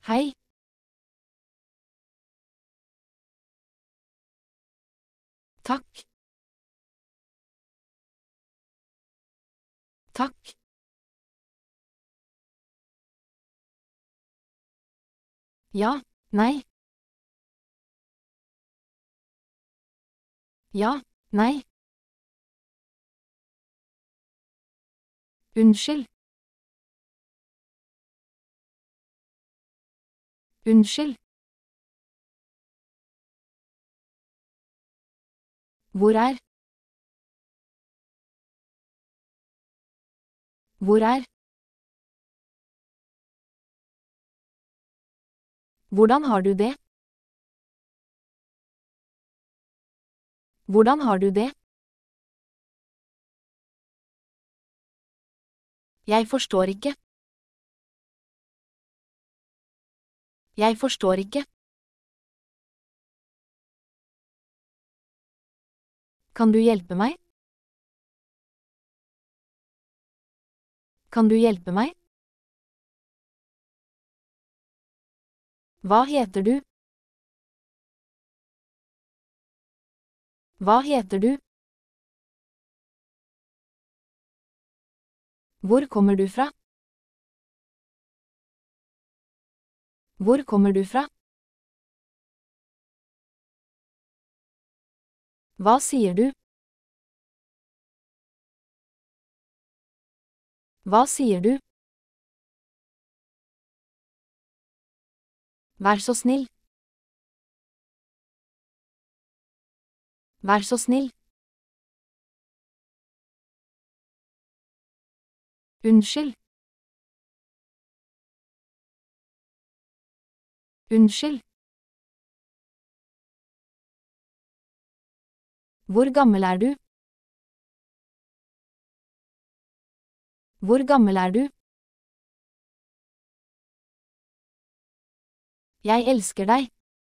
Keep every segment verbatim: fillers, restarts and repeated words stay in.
Hei. Takk. Takk. Ja, nei. Ja, nei. Unnskyld. Unnskyld. Hvor er? Hvor er? Hvordan har du det? Hvordan har du det? Jeg forstår ikke. Jeg forstår ikke. Kan du hjelpe meg? Kan du hjelpe meg? Hva heter du? Hva heter du? Hvor kommer du fra? Hvor kommer du fra? Hva sier du? Hva sier du? Vær så snill. Vær så snill. Unnskyld. Unnskyld. Hvor gammel er du? Hvor gammel er du? Jeg elsker deg.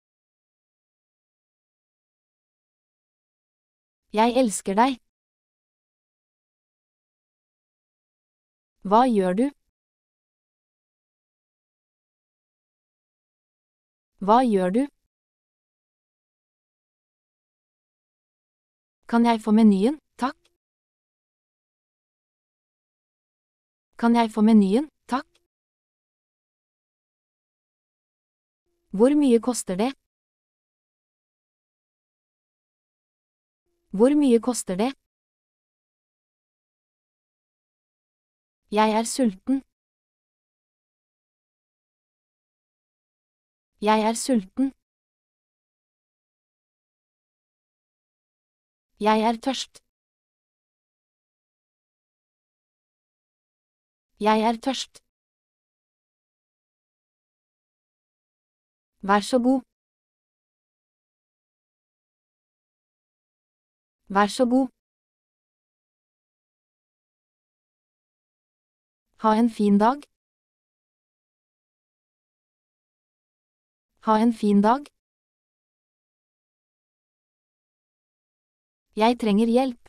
Jeg elsker deg. Hva gjør du? Hva gjør du? Kan jeg få menyen, takk? Kan jeg få menyen, takk? Hvor mye koster det? Hvor mye koster det? Jeg er sulten. Jeg er sulten. Jeg er tørst. Jeg er tørst. Vær så god. Vær så god. Ha en fin dag. Ha en fin dag. Jeg trenger hjelp.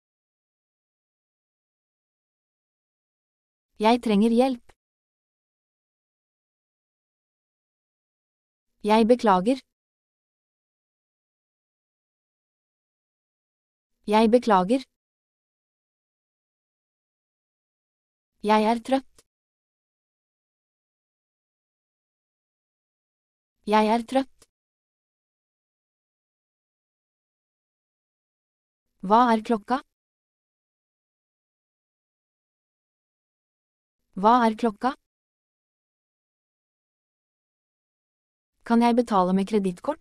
Jeg trenger hjelp. Jeg beklager. Jeg beklager. Jeg er trøtt. Jeg er trøtt. Hva er klokka? Hva er klokka? Kan jeg betale med kredittkort?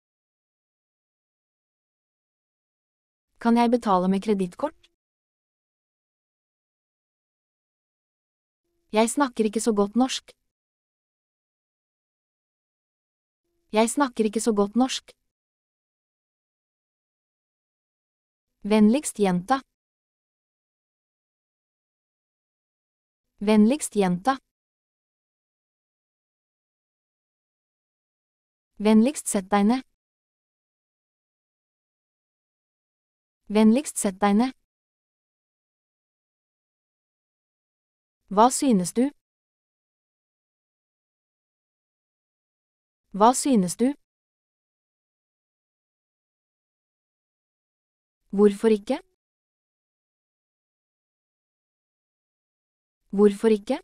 Kan jeg betale med kredittkort? Jeg snakker ikke så godt norsk. Jeg snakker ikke så godt norsk. Vennligst gjenta. Vennligst gjenta. Vennligst sett deg ned. Vennligst sett deg ned. Hva synes du? Hva synes du? Hvorfor ikke? Hvorfor ikke?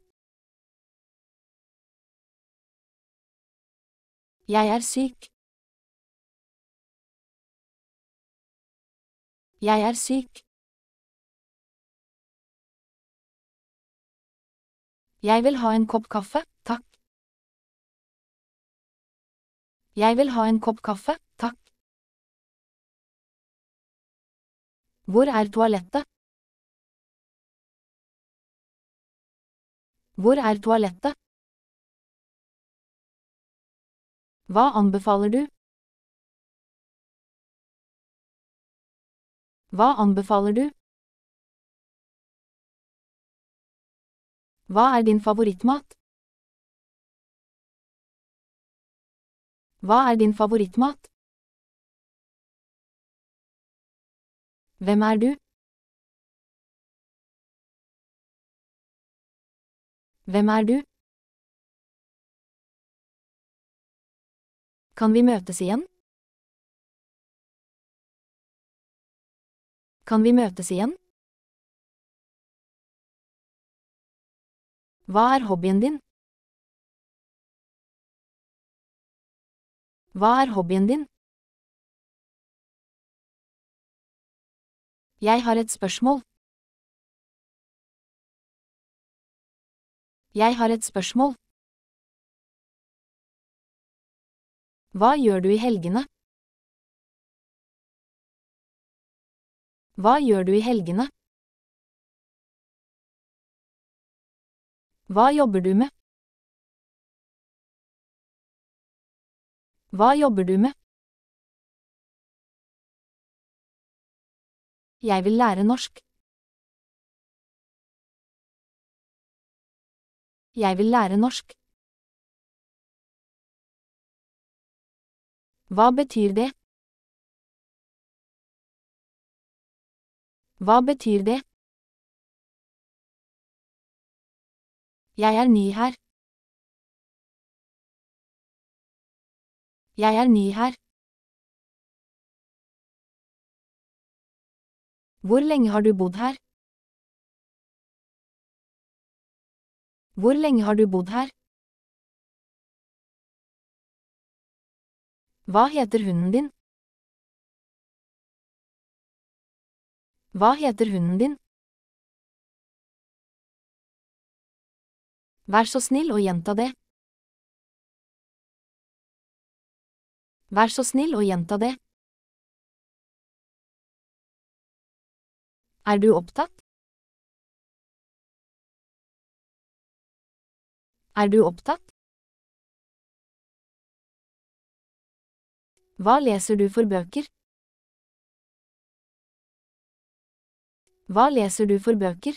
Jeg er syk. Jeg er syk. Jeg vil ha en kopp kaffe, takk. Jeg vil ha en kopp kaffe, takk. Hvor er toalettet? Hvor er toalettet? Hva anbefaler du? Hva anbefaler du? Hva er din favorittmat? Hva er din favorittmat? Hvem er du? Hvem er du? Kan vi møtes igjen? Kan vi møtes igjen? Hva er hobbyen din? Hva er hobbyen din? Jeg har et spørsmål. Jeg har et spørsmål. Hva gjør du i helgene? Hva gjør du i helgene? Hva jobber du med? Hva jobber du med? Jeg vil lære norsk. Jeg vil lære norsk. Hva betyr det? Hva betyr det? Jeg er ny her. Jeg er ny her. Hvor lenge har du bodd her? Hvor lenge har du bodd her? Hva heter hunden din? Hva heter hunden din? Vær så snill og gjenta det. Vær så snill og gjenta det. Er du opptatt? Er du opptatt? Hva leser du for bøker? Hva leser du for bøker?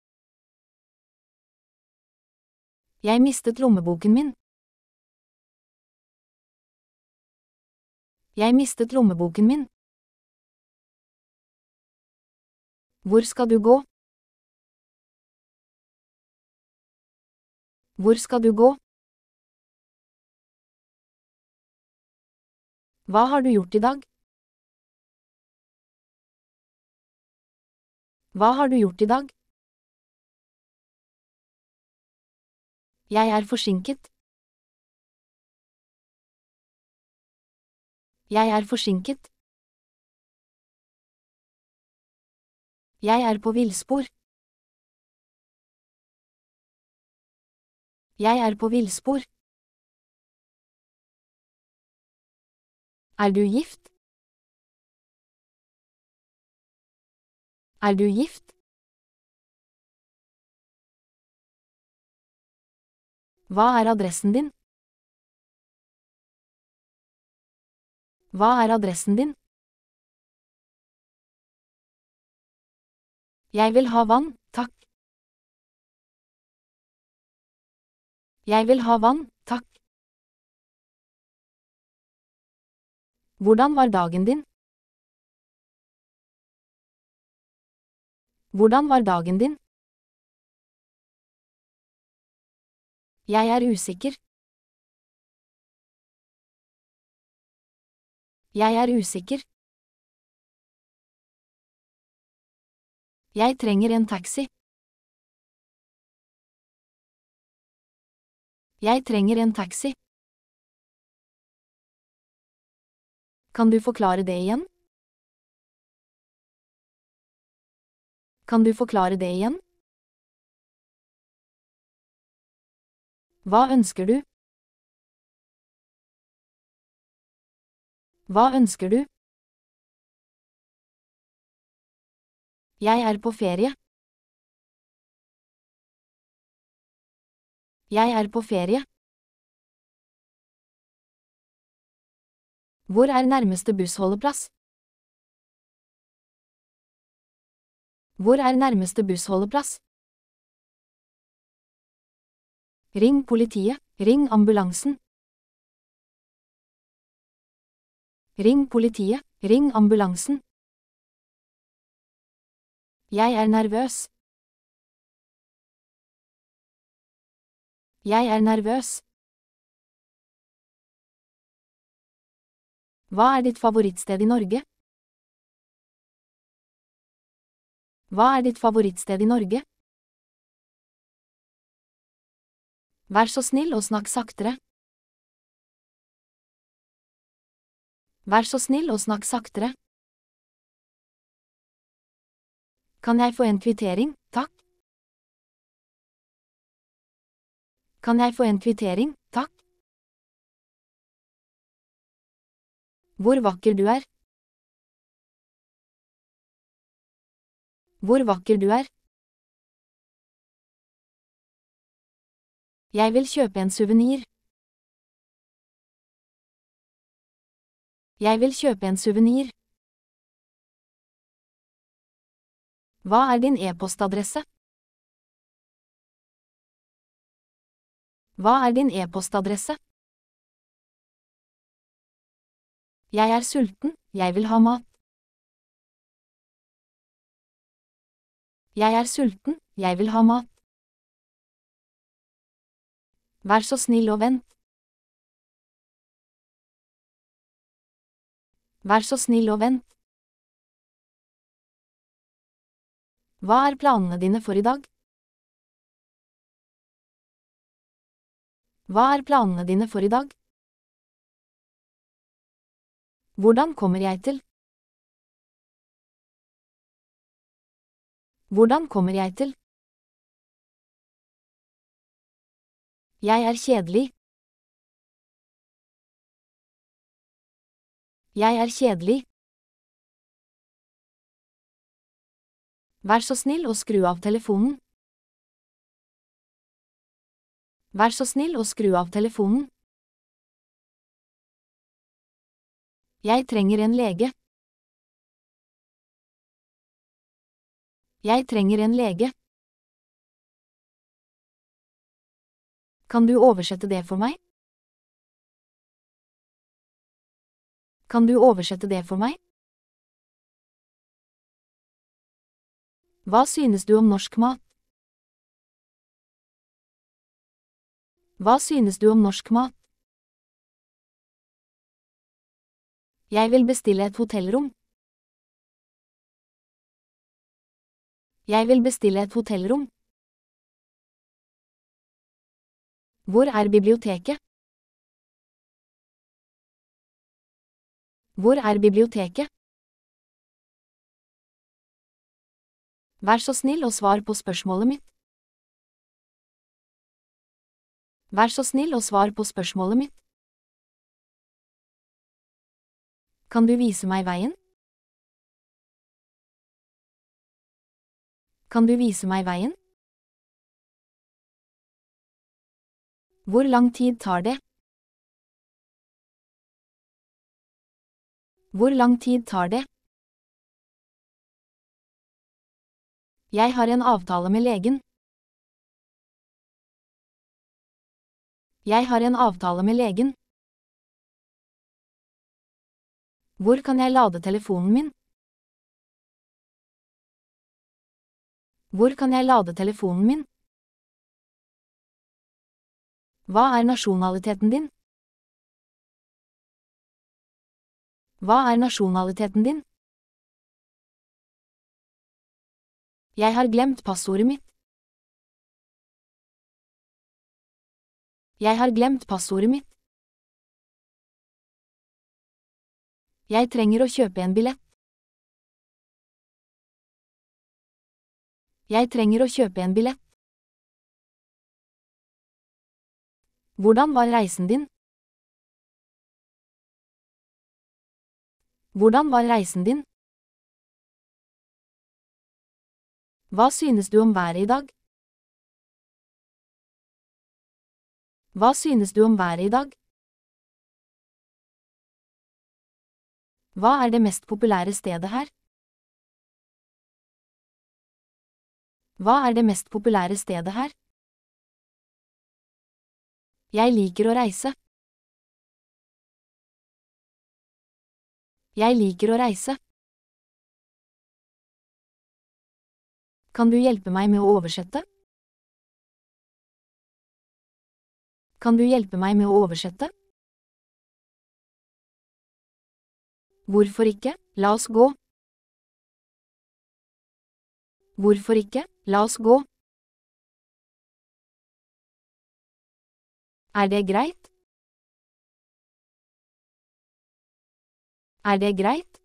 Jeg mistet lommeboken min. Jeg mistet lommeboken min. Hvor skal du gå? Hvor skal du gå? Hva har du gjort i dag? Hva har du gjort i dag? Jeg er forsinket. Jeg er forsinket. Jeg er på villspor. Jeg er på villspor. Er du gift? Er du gift? Hva er adressen din? Hva er adressen din? Jeg vil ha vann, takk. Jeg vil ha vann, takk. Hvordan var dagen din? Hvordan var dagen din? Jeg er usikker. Jeg er usikker. Jeg trenger en taxi. Jeg trenger en taxi. Kan du forklare det igjen? Kan du forklare det igjen? Hva ønsker du? Hva ønsker du? Jeg er på ferie. Jeg er på ferie. Hvor er nærmeste bussholdeplass? Hvor er nærmeste bussholdeplass? Ring politiet, ring ambulansen. Ring politiet, ring ambulansen. Jeg er nervøs. Jeg er nervøs. Hva er ditt favorittsted i Norge? Hva er ditt favorittsted i Norge? Vær så snill og snakk saktere. Vær så snill og snakk saktere. Kan jeg få en kvittering, takk? Kan jeg få en kvittering, takk? Hvor vakker du er. Hvor vakker du er. Jeg vil kjøpe en souvenir. Jeg vil kjøpe en souvenir. Hva er din e-postadresse? Hva er din e-postadresse? Jeg er sulten, jeg vil ha mat. Jeg er sulten, jeg vil ha mat. Vær så snill og vent. Vær så snill og vent. Hva er planene dine for i dag? Hva er planene dine for i dag? Hvordan kommer jeg til? Hvordan kommer jeg til? Jeg er kjedelig. Jeg er kjedelig. Vær så snill og skru av telefonen. Vær så snill og skru av telefonen. Jeg trenger en lege. Jeg trenger en lege. Kan du oversette det for meg? Kan du oversette det for meg? Hva synes du om norsk mat? Hva synes du om norsk mat? Jeg vil bestille et hotellrom. Jeg vil bestille et hotellrom. Hvor er biblioteket? Hvor er biblioteket? Vær så snill og svar på spørsmålet mitt. Vær så snill og svar på spørsmålet mitt. Kan du vise meg veien? Kan du vise meg veien? Hvor lang tid tar det? Hvor lang tid tar det? Jeg har en avtale med legen. Jeg har en avtale med legen. Hvor kan jeg lade telefonen min? Hvor kan jeg lade telefonen min? Hva er nasjonaliteten din? Hva er nasjonaliteten din? Jeg har glemt passordet mitt. Jeg har glemt passordet mitt. Jeg trenger å kjøpe en billett. Jeg trenger å kjøpe en billett. Hvordan var reisen din? Hvordan var reisen din? Hva synes du om været i dag? Hva synes du om været i dag? Hva er det mest populære stedet her? Hva er det mest populære stedet her? Jeg liker å reise. Jeg liker å reise. Kan du hjelpe meg med å oversette? Kan du hjelpe meg med å oversette? Hvorfor ikke? La oss gå. Hvorfor ikke? La oss gå. Er det greit? Er det greit?